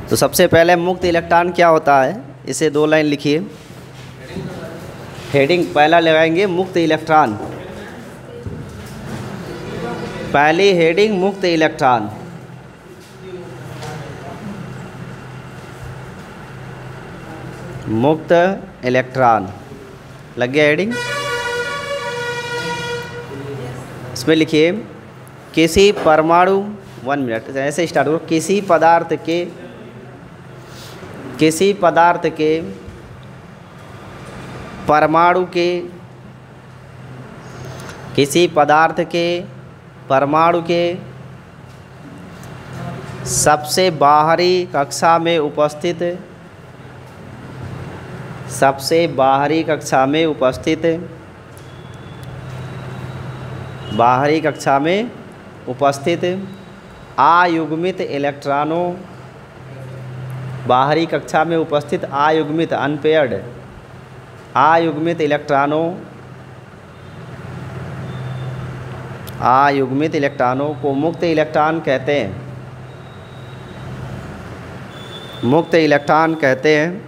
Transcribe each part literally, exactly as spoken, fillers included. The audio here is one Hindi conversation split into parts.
तो सबसे पहले मुक्त इलेक्ट्रॉन क्या होता है, इसे दो लाइन लिखिए। हेडिंग पहला लगाएंगे मुक्त इलेक्ट्रॉन, पहली हेडिंग मुक्त इलेक्ट्रॉन। मुक्त इलेक्ट्रॉन लग गया हेडिंग। इसमें लिखिए किसी परमाणु, वन मिनट ऐसे स्टार्ट करो। किसी पदार्थ के किसी पदार्थ के परमाणु के किसी पदार्थ के परमाणु के सबसे बाहरी कक्षा में उपस्थित सबसे बाहरी कक्षा में उपस्थित बाहरी कक्षा में उपस्थित अयुग्मित इलेक्ट्रॉनों बाहरी कक्षा में उपस्थित अयुग्मित अनपेयर्ड अयुग्मित इलेक्ट्रॉनों अयुग्मित इलेक्ट्रॉनों को मुक्त इलेक्ट्रॉन कहते हैं। मुक्त इलेक्ट्रॉन कहते हैं।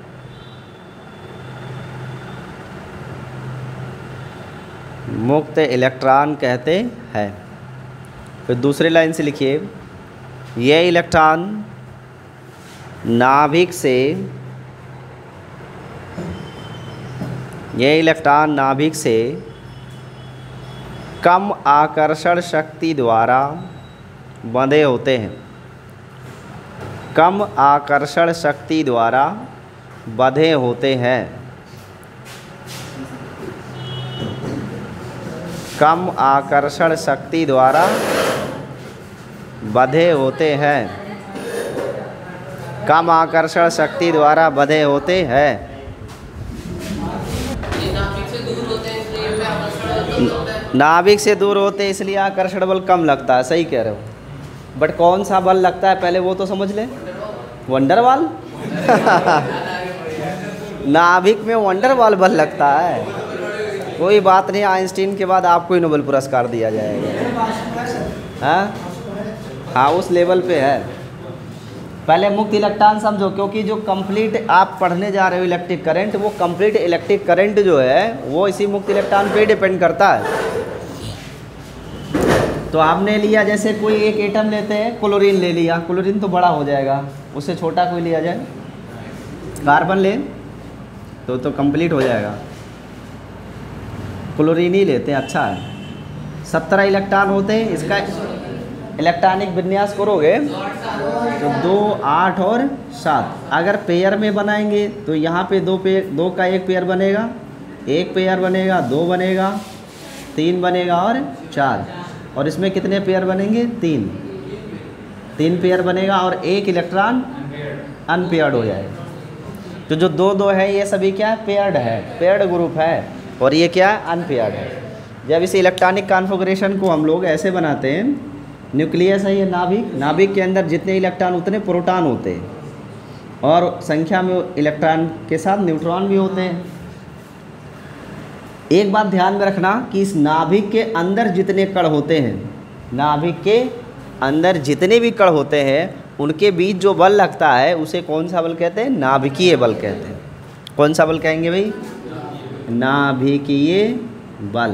मुक्त इलेक्ट्रॉन कहते हैं। फिर दूसरी लाइन से लिखिए ये इलेक्ट्रॉन नाभिक से ये इलेक्ट्रॉन नाभिक से कम आकर्षण शक्ति द्वारा बंधे होते हैं। कम आकर्षण शक्ति द्वारा बंधे होते हैं। कम आकर्षण शक्ति द्वारा बंधे होते हैं। कम आकर्षण शक्ति द्वारा बंधे होते हैं। नाभिक से दूर होते इसलिए आकर्षण बल कम लगता है। सही कह रहे हो, बट कौन सा बल लगता है पहले वो तो समझ ले। वंडरवाल नाभिक में वंडरवाल बल लगता है। कोई बात नहीं, आइंस्टीन के बाद आपको ही नोबेल पुरस्कार दिया जाएगा। हाँ हाँ उस लेवल पे है। पहले मुक्त इलेक्ट्रॉन समझो, क्योंकि जो कंप्लीट आप पढ़ने जा रहे हो इलेक्ट्रिक करंट, वो कंप्लीट इलेक्ट्रिक करंट जो है वो इसी मुक्त इलेक्ट्रॉन पे डिपेंड करता है। तो आपने लिया जैसे कोई एक एटम लेते हैं, क्लोरीन ले लिया, क्लोरीन तो बड़ा हो जाएगा, उससे छोटा कोई लिया जाए, कार्बन ले तो तो कंप्लीट हो जाएगा। क्लोरीन ही लेते हैं, अच्छा है। सत्रह इलेक्ट्रॉन होते हैं, इसका इलेक्ट्रॉनिक विन्यास करोगे तो दो, आठ और सात। अगर पेयर में बनाएंगे तो यहाँ पे दो पेयर, दो का एक पेयर बनेगा, एक पेयर बनेगा, दो बनेगा, तीन बनेगा और चार। और इसमें कितने पेयर बनेंगे? तीन। तीन पेयर बनेगा और एक इलेक्ट्रॉन अनपेयर्ड हो जाएगा। तो जो दो दो है ये सभी क्या है? पेयर्ड है, पेयर्ड ग्रुप है। और ये क्या है? अनपेयर्ड है। जब इस इलेक्ट्रॉनिक कॉन्फ़िगरेशन को हम लोग ऐसे बनाते हैं, न्यूक्लियस है ये नाभिक, नाभिक के अंदर जितने इलेक्ट्रॉन उतने प्रोटॉन होते हैं, और संख्या में इलेक्ट्रॉन के साथ न्यूट्रॉन भी होते हैं। एक बात ध्यान में रखना कि इस नाभिक के अंदर जितने कण होते हैं, नाभिक के अंदर जितने भी कण होते हैं, उनके बीच जो बल लगता है उसे कौन सा बल कहते हैं? नाभिकीय बल कहते हैं। कौन सा बल कहेंगे भाई? नाभिकीय बल।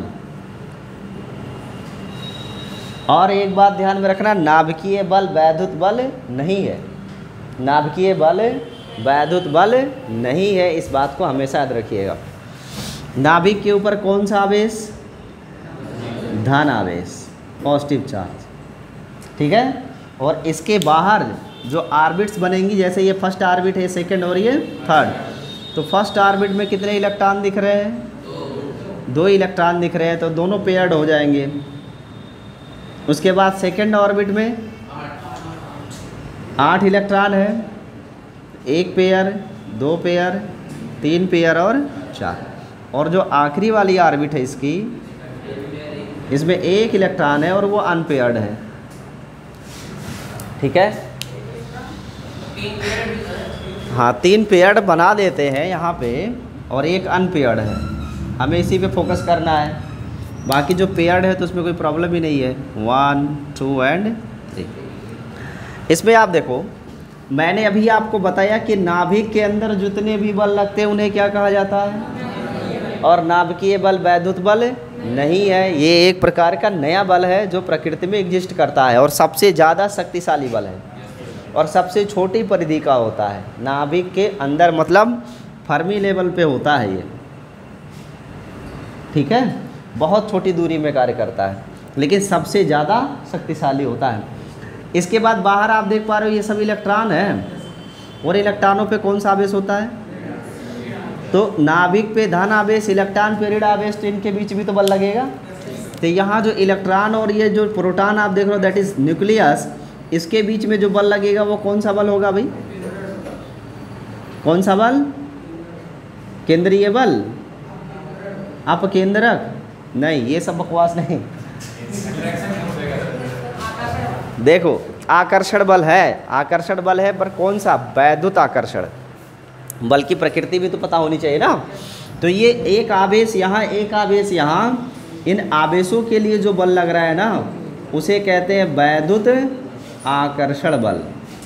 और एक बात ध्यान में रखना, नाभिकीय बल वैद्युत बल नहीं है। नाभिकीय बल वैद्युत बल नहीं है, इस बात को हमेशा याद रखिएगा। नाभिक के ऊपर कौन सा आवेश? धन आवेश, पॉजिटिव चार्ज, ठीक है। और इसके बाहर जो ऑर्बिट्स बनेंगी, जैसे ये फर्स्ट ऑर्बिट है, सेकंड और ये थर्ड, तो फर्स्ट ऑर्बिट में कितने इलेक्ट्रॉन दिख रहे हैं? दो इलेक्ट्रॉन दिख रहे हैं, तो दोनों पेयर्ड हो जाएंगे। उसके बाद सेकंड ऑर्बिट में आठ इलेक्ट्रॉन है, एक पेयर, दो पेयर, तीन पेयर और चार। और जो आखिरी वाली ऑर्बिट है इसकी, इसमें एक इलेक्ट्रॉन है और वो अनपेयर्ड है, ठीक है। हाँ, तीन पेयर्ड बना देते हैं यहाँ पे और एक अनपेयर्ड है। हमें इसी पे फोकस करना है। बाकी जो पेयर्ड है तो उसमें कोई प्रॉब्लम ही नहीं है। One, two and three. इसमें आप देखो मैंने अभी आपको बताया कि नाभिक के अंदर जितने भी बल लगते हैं उन्हें क्या कहा जाता है, और नाभिकीय बल वैद्युत बल नहीं है, ये एक प्रकार का नया बल है जो प्रकृति में एग्जिस्ट करता है और सबसे ज़्यादा शक्तिशाली बल है और सबसे छोटी परिधि का होता है। नाभिक के अंदर मतलब फर्मी लेवल पे होता है ये, ठीक है, बहुत छोटी दूरी में कार्य करता है लेकिन सबसे ज़्यादा शक्तिशाली होता है। इसके बाद बाहर आप देख पा रहे हो ये सब इलेक्ट्रॉन हैं और इलेक्ट्रॉनों पे कौन सा आवेश होता है, तो नाभिक पे धन आवेश, इलेक्ट्रॉन पे ऋण आवेश, तो इनके बीच भी तो बल लगेगा। तो यहाँ जो इलेक्ट्रॉन और ये जो प्रोटॉन आप देख रहे हो दैट इज न्यूक्लियस, इसके बीच में जो बल लगेगा वो कौन सा बल होगा भाई, कौन सा बल, केंद्रीय बल, अपकेंद्रक, नहीं ये सब बकवास नहीं। देखो आकर्षण बल है, आकर्षण बल है पर कौन सा, वैद्युत आकर्षण बल की प्रकृति भी तो पता होनी चाहिए ना। तो ये एक आवेश यहाँ, एक आवेश यहाँ, इन आवेशों के लिए जो बल लग रहा है ना उसे कहते हैं वैद्युत आकर्षण बल।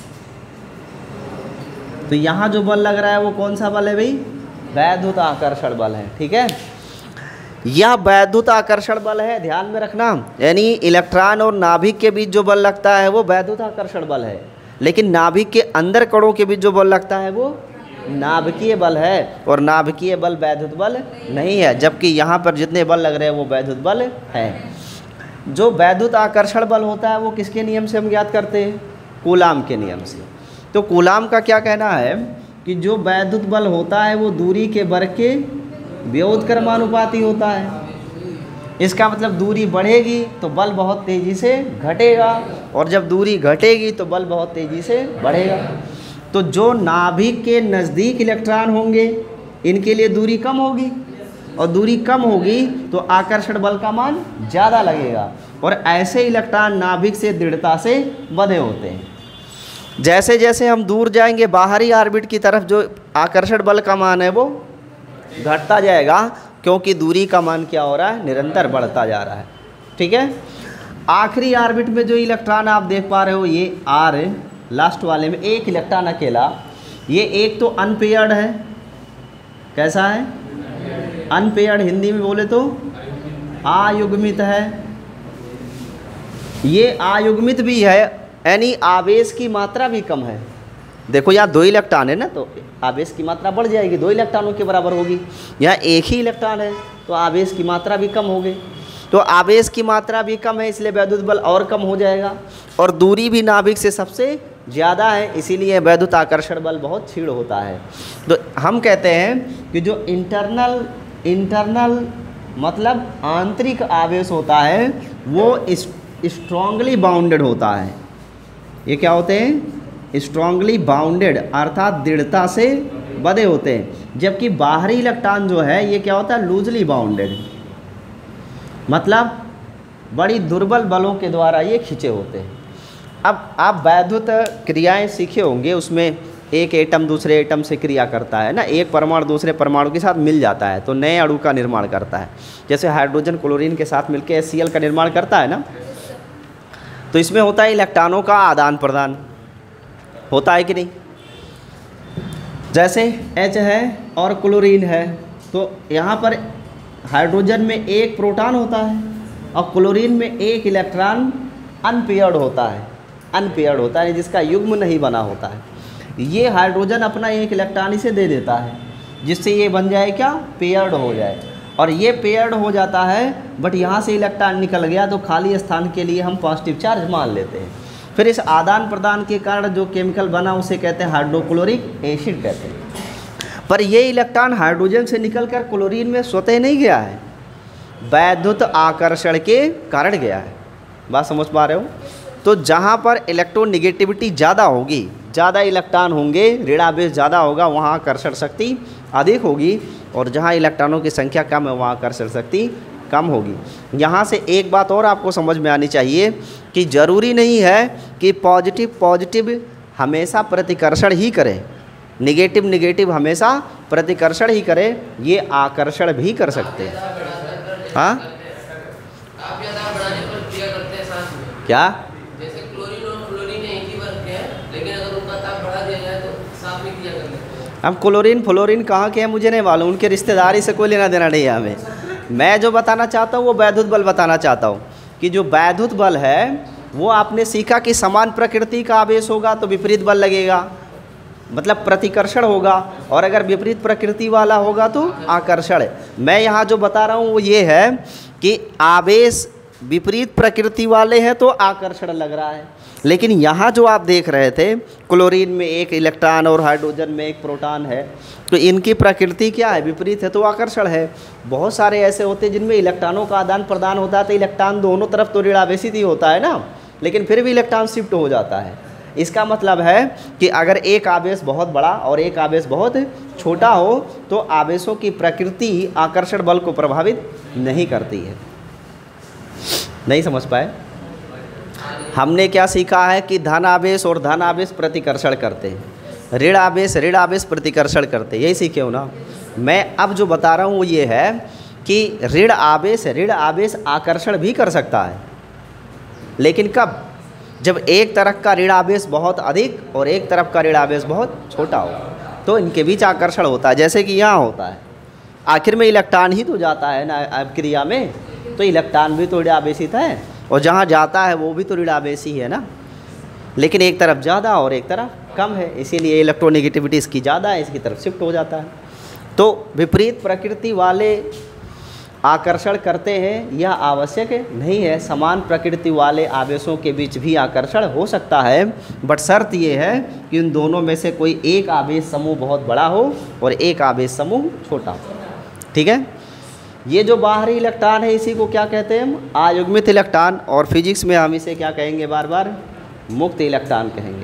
तो यहाँ जो बल लग रहा है वो कौन सा बल है भाई, वैद्युत आकर्षण बल है, ठीक है। यह वैद्युत आकर्षण बल है, ध्यान में रखना, यानी इलेक्ट्रॉन और नाभिक के बीच जो बल लगता है वो वैद्युत आकर्षण बल है, लेकिन नाभिक के अंदर कणों के बीच जो बल लगता है वो नाभिकीय बल है और नाभिकीय बल वैद्युत बल नहीं है, जबकि यहाँ पर जितने बल लग रहे हैं वो वैद्युत बल है। जो वैद्युत आकर्षण बल होता है वो किसके नियम से हम ज्ञात करते हैं, कूलाम के नियम से। तो कूलाम का क्या कहना है कि जो वैद्युत बल होता है वो दूरी के वर्ग के व्युत्क्रमानुपाती होता है। इसका मतलब दूरी बढ़ेगी तो बल बहुत तेज़ी से घटेगा और जब दूरी घटेगी तो बल बहुत तेज़ी से बढ़ेगा। तो जो नाभिक के नज़दीक इलेक्ट्रॉन होंगे इनके लिए दूरी कम होगी और दूरी कम होगी तो आकर्षण बल का मान ज़्यादा लगेगा और ऐसे इलेक्ट्रॉन नाभिक से दृढ़ता से बंधे होते हैं। जैसे जैसे हम दूर जाएंगे बाहरी ऑर्बिट की तरफ जो आकर्षण बल का मान है वो घटता जाएगा, क्योंकि दूरी का मान क्या हो रहा है, निरंतर बढ़ता जा रहा है, ठीक है। आखिरी ऑर्बिट में जो इलेक्ट्रॉन आप देख पा रहे हो ये आर लास्ट वाले में एक इलेक्ट्रॉन अकेला, ये एक तो अनपेयर्ड है, कैसा है, अनपेयर्ड, हिंदी में बोले तो आयुग्मित है। ये आयुग्मित भी है यानी आवेश की मात्रा भी कम है। देखो यहाँ दो इलेक्ट्रॉन है ना तो आवेश की मात्रा बढ़ जाएगी, दो इलेक्ट्रॉनों के बराबर होगी। यहाँ एक ही इलेक्ट्रॉन है तो आवेश की मात्रा भी कम होगी, तो आवेश की मात्रा भी कम है इसलिए वैद्युत बल और कम हो जाएगा और दूरी भी नाभिक से सबसे ज़्यादा है, इसीलिए वैद्युत आकर्षण बल बहुत क्षीण होता है। तो हम कहते हैं कि जो इंटरनल इंटरनल मतलब आंतरिक आवेश होता है वो स्ट्रांगली बाउंडेड होता है। ये क्या होते हैं, स्ट्रांगली बाउंडेड अर्थात दृढ़ता से बंधे होते हैं, जबकि बाहरी इलेक्ट्रॉन जो है ये क्या होता है, लूजली बाउंडेड, मतलब बड़ी दुर्बल बलों के द्वारा ये खिंचे होते हैं। अब आप वैद्युत क्रियाएं सीखे होंगे, उसमें एक एटम दूसरे एटम से क्रिया करता है ना, एक परमाणु दूसरे परमाणु के साथ मिल जाता है तो नए अणु का निर्माण करता है। जैसे हाइड्रोजन क्लोरीन के साथ मिलकर एच सी एल का निर्माण करता है ना, तो इसमें होता है इलेक्ट्रॉनों का आदान प्रदान, होता है कि नहीं। जैसे H है और क्लोरीन है तो यहाँ पर हाइड्रोजन में एक प्रोटॉन होता है और क्लोरीन में एक इलेक्ट्रॉन अनपेयर्ड होता है, अनपेयर्ड होता है जिसका युग्म नहीं बना होता है। ये हाइड्रोजन अपना एक इलेक्ट्रॉन इसे दे देता है जिससे ये बन जाए क्या, पेयर्ड हो जाए, और ये पेयर्ड हो जाता है बट यहाँ से इलेक्ट्रॉन निकल गया तो खाली स्थान के लिए हम पॉजिटिव चार्ज मान लेते हैं। फिर इस आदान प्रदान के कारण जो केमिकल बना उसे कहते हैं हाइड्रोक्लोरिक एसिड कहते हैं। पर ये इलेक्ट्रॉन हाइड्रोजन से निकलकर क्लोरीन में स्वतः नहीं गया है, वैद्युत आकर्षण के कारण गया है। बात समझ पा रहे हो। तो जहाँ पर इलेक्ट्रोनिगेटिविटी ज़्यादा होगी, ज़्यादा इलेक्ट्रॉन होंगे, ऋणावेश ज़्यादा होगा, वहाँ आकर्षण शक्ति अधिक होगी, और जहाँ इलेक्ट्रॉनों की संख्या कम है वहाँ आकर्षण शक्ति कम होगी। यहाँ से एक बात और आपको समझ में आनी चाहिए कि ज़रूरी नहीं है कि पॉजिटिव पॉजिटिव हमेशा प्रतिकर्षण ही करे, निगेटिव निगेटिव हमेशा प्रतिकर्षण ही करे, ये आकर्षण भी कर सकते हैं। हाँ क्या, जैसे क्लोरीन और फ्लोरीन एक ही वर्ग के हैं, लेकिन अगर उनका ताप बढ़ा अब क्लोरीन फ्लोरीन कहाँ के हैं मुझे नहीं मालूम, उनके रिश्तेदारी से कोई लेना देना नहीं है हमें। मैं जो बताना चाहता हूँ वो वैद्युत बल बताना चाहता हूँ कि जो वैद्युत बल है वो आपने सीखा कि समान प्रकृति का आवेश होगा तो विपरीत बल लगेगा, मतलब प्रतिकर्षण होगा, और अगर विपरीत प्रकृति वाला होगा तो आकर्षण। मैं यहाँ जो बता रहा हूँ वो ये है कि आवेश विपरीत प्रकृति वाले हैं तो आकर्षण लग रहा है, लेकिन यहाँ जो आप देख रहे थे क्लोरीन में एक इलेक्ट्रॉन और हाइड्रोजन में एक प्रोटॉन है, तो इनकी प्रकृति क्या है, विपरीत है तो आकर्षण है। बहुत सारे ऐसे होते हैं जिनमें इलेक्ट्रॉनों का आदान प्रदान होता है तो इलेक्ट्रॉन दोनों तरफ तो ऋणावेशित ही होता है ना, लेकिन फिर भी इलेक्ट्रॉन शिफ्ट हो जाता है। इसका मतलब है कि अगर एक आवेश बहुत बड़ा और एक आवेश बहुत छोटा हो तो आवेशों की प्रकृति आकर्षण बल को प्रभावित नहीं करती है। नहीं समझ पाए? हमने क्या सीखा है कि धन आवेश और धन आवेश प्रतिकर्षण करते हैं, ऋण आवेश ऋण आवेश प्रतिकर्षण करते हैं, यही सीखे हो ना। मैं अब जो बता रहा हूँ वो ये है कि ऋण आवेश ऋण आवेश आकर्षण भी कर सकता है, लेकिन कब? जब एक तरफ का ऋण आवेश बहुत अधिक और एक तरफ का ऋण आवेश बहुत छोटा हो तो इनके बीच आकर्षण होता है, जैसे कि यहाँ होता है। आखिर में इलेक्ट्रॉन ही तो जाता है ना क्रिया में, तो इलेक्ट्रॉन भी तो ऋण आवेशित है और जहाँ जाता है वो भी तो ऋण आवेशी है ना, लेकिन एक तरफ ज़्यादा और एक तरफ कम है, इसीलिए इलेक्ट्रोनेगेटिविटी इसकी ज़्यादा है, इसकी तरफ शिफ्ट हो जाता है। तो विपरीत प्रकृति वाले आकर्षण करते हैं यह आवश्यक नहीं है, समान प्रकृति वाले आवेशों के बीच भी आकर्षण हो सकता है, बट शर्त यह है कि उन दोनों में से कोई एक आवेश समूह बहुत बड़ा हो और एक आवेश समूह छोटा हो। ठीक है, ये जो बाहरी इलेक्ट्रॉन है इसी को क्या कहते हैं हम? आयुग्मित इलेक्ट्रॉन, और फिजिक्स में हम इसे क्या कहेंगे बार बार? मुक्त इलेक्ट्रॉन कहेंगे।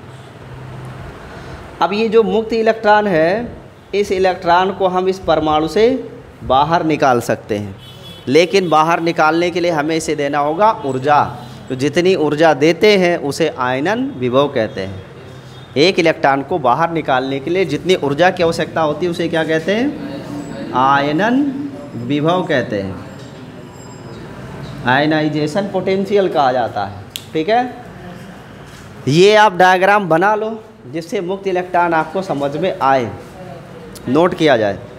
अब ये जो मुक्त इलेक्ट्रॉन है, इस इलेक्ट्रॉन को हम इस परमाणु से बाहर निकाल सकते हैं, लेकिन बाहर निकालने के लिए हमें इसे देना होगा ऊर्जा। तो जितनी ऊर्जा देते हैं उसे आयनन विभव कहते हैं। एक इलेक्ट्रॉन को बाहर निकालने के लिए जितनी ऊर्जा की आवश्यकता होती है उसे क्या कहते हैं? आयनन विभव कहते हैं, आयनाइजेशन पोटेंशियल कहा जाता है। ठीक है, ये आप डायग्राम बना लो जिससे मुक्त इलेक्ट्रॉन आपको समझ में आए, नोट किया जाए।